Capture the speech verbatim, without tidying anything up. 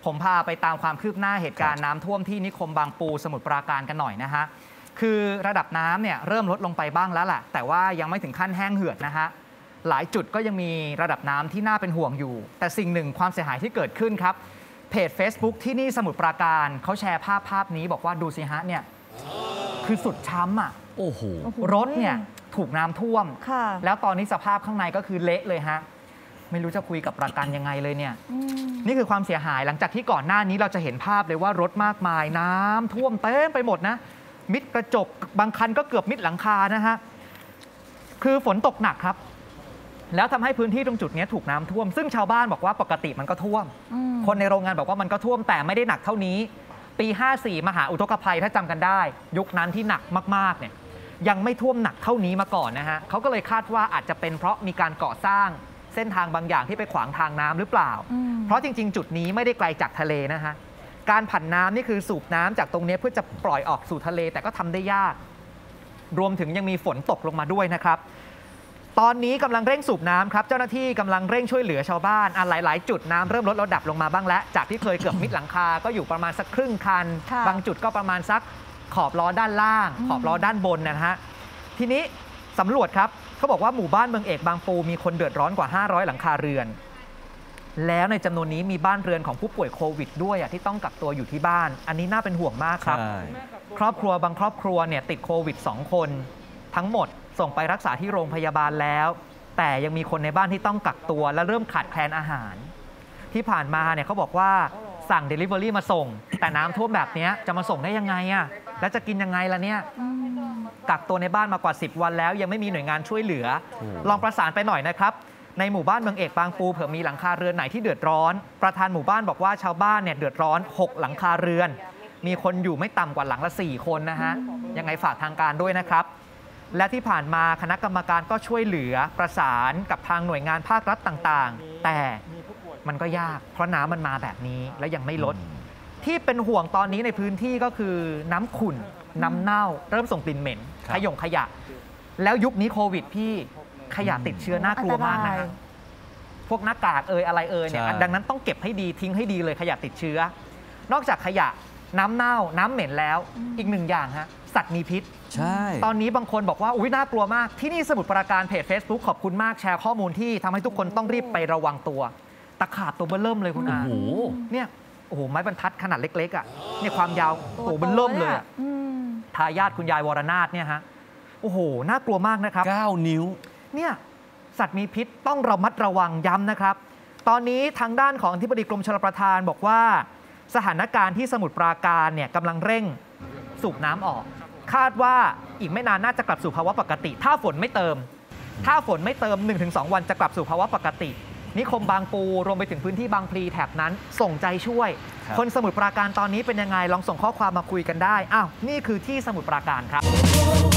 ผมพาไปตามความคืบหน้าเหตุการณ์น้ำท่วมที่นิคมบางปูสมุทรปราการกันหน่อยนะฮะคือระดับน้ำเนี่ยเริ่มลดลงไปบ้างแล้วแหละแต่ว่ายังไม่ถึงขั้นแห้งเหือดนะฮะหลายจุดก็ยังมีระดับน้ำที่น่าเป็นห่วงอยู่แต่สิ่งหนึ่งความเสียหายที่เกิดขึ้นครับเพจ Facebook ที่นี่สมุทรปราการเขาแชร์ภาพภาพนี้บอกว่าดูสิฮะเนี่ยคือสุดช้ำอ่ะโอ้โหรถเนี่ยถูกน้ำท่วมแล้วตอนนี้สภาพข้างในก็คือเละเลยฮะไม่รู้จะคุยกับประกันยังไงเลยเนี่ยนี่คือความเสียหายหลังจากที่ก่อนหน้านี้เราจะเห็นภาพเลยว่ารถมากมายน้ำท่วมเต็มไปหมดนะมิดกระจกบางคันก็เกือบมิดหลังคานะฮะคือฝนตกหนักครับแล้วทำให้พื้นที่ตรงจุดนี้ถูกน้ำท่วมซึ่งชาวบ้านบอกว่าปกติมันก็ท่วมคนในโรงงานบอกว่ามันก็ท่วมแต่ไม่ได้หนักเท่านี้ปีห้าสี่มหาอุทกภัยถ้าจำกันได้ยุคนั้นที่หนักมากๆเนี่ยยังไม่ท่วมหนักเท่านี้มาก่อนนะฮะเขาก็เลยคาดว่าอาจจะเป็นเพราะมีการก่อสร้างเส้นทางบางอย่างที่ไปขวางทางน้ำหรือเปล่าเพราะจริงๆจุดนี้ไม่ได้ไกลจากทะเลนะฮะการผันน้ำนี่คือสูบน้ำจากตรงนี้เพื่อจะปล่อยออกสู่ทะเลแต่ก็ทำได้ยากรวมถึงยังมีฝนตกลงมาด้วยนะครับตอนนี้กำลังเร่งสูบน้ำครับเจ้าหน้าที่กำลังเร่งช่วยเหลือชาวบ้านอ่ะหลายๆจุดน้ำเริ่มลดระดับลงมาบ้างแล้วจากที่เคยเกือบมิดหลังคาก็อยู่ประมาณสักครึ่งคันบางจุดก็ประมาณสักขอบล้อด้านล่างขอบล้อด้านบนนะฮะทีนี้สำรวจครับเขาบอกว่าหมู่บ้านเมืองเอกบางปูมีคนเดือดร้อนกว่าห้าร้อยหลังคาเรือนแล้วในจำนวนนี้มีบ้านเรือนของผู้ป่วยโควิดด้วยอ่ะที่ต้องกักตัวอยู่ที่บ้านอันนี้น่าเป็นห่วงมากครับครอบครัวบางครอบครัวเนี่ยติดโควิดสองคนทั้งหมดส่งไปรักษาที่โรงพยาบาลแล้วแต่ยังมีคนในบ้านที่ต้องกักตัวและเริ่มขาดแคลนอาหารที่ผ่านมาเนี่ยเขาบอกว่าสั่ง Delivery มาส่งแต่น้ำท่วมแบบนี้จะมาส่งได้ยังไงอ่ะแล้วจะกินยังไงล่ะเนี่ยกักตัวในบ้านมากว่าสิบวันแล้วยังไม่มีหน่วยงานช่วยเหลือลองประสานไปหน่อยนะครับในหมู่บ้านเมืองเอกบางปูเผื่อมีหลังคาเรือนไหนที่เดือดร้อนประธานหมู่บ้านบอกว่าชาวบ้านเนี่ยเดือดร้อนหกหลังคาเรือนมีคนอยู่ไม่ต่ำกว่าหลังละสี่คนนะฮะยังไงฝากทางการด้วยนะครับและที่ผ่านมาคณะกรรมการก็ช่วยเหลือประสานกับทางหน่วยงานภาครัฐต่างๆแต่มันก็ยากเพราะน้ำมันมาแบบนี้และยังไม่ลดที่เป็นห่วงตอนนี้ในพื้นที่ก็คือน้ำขุ่นน้ำเน่าเริ่มส่งกลิ่นเหม็นขยงขยะแล้วยุคนี้โควิดพี่ขยะติดเชื้อน่ากลัวมากนะฮะพวกหน้ากากเอ่ยอะไรเอ่ยเนี่ยดังนั้นต้องเก็บให้ดีทิ้งให้ดีเลยขยะติดเชื้อนอกจากขยะน้ำเน่าน้ำเหม็นแล้วอีกหนึ่งอย่างฮะสัตว์มีพิษใช่ตอนนี้บางคนบอกว่าอุ๊ยน่ากลัวมากที่นี่สมุทรปราการเพจ Facebook ขอบคุณมากแชร์ข้อมูลที่ทำให้ทุกคนต้องรีบไประวังตัวตะขาบตัวเบ้อเริ่มเลยคุณอาเนี่ยโอ้โหไม้บรรทัดขนาดเล็กๆอ่ะเนี่ยความยาวตัวเบ้อเริ่มเลยทายาทคุณยายวรนาถเนี่ยฮะโอ้โหน่ากลัวมากนะครับเก้านิ้วเนี่ยสัตว์มีพิษต้องระมัดระวังย้ำนะครับตอนนี้ทางด้านของอธิบดีกรมชลประทานบอกว่าสถานการณ์ที่สมุทรปราการเนี่ยกำลังเร่งสูบน้ำออกคาดว่าอีกไม่นานน่าจะกลับสู่ภาวะปกติถ้าฝนไม่เติมถ้าฝนไม่เติม หนึ่งถึงสอง วันจะกลับสู่ภาวะปกตินิคมบางปูรวมไปถึงพื้นที่บางพลีแถบนั้นส่งใจช่วย คนสมุทรปราการตอนนี้เป็นยังไงลองส่งข้อความมาคุยกันได้อ้าวนี่คือที่สมุทรปราการครับ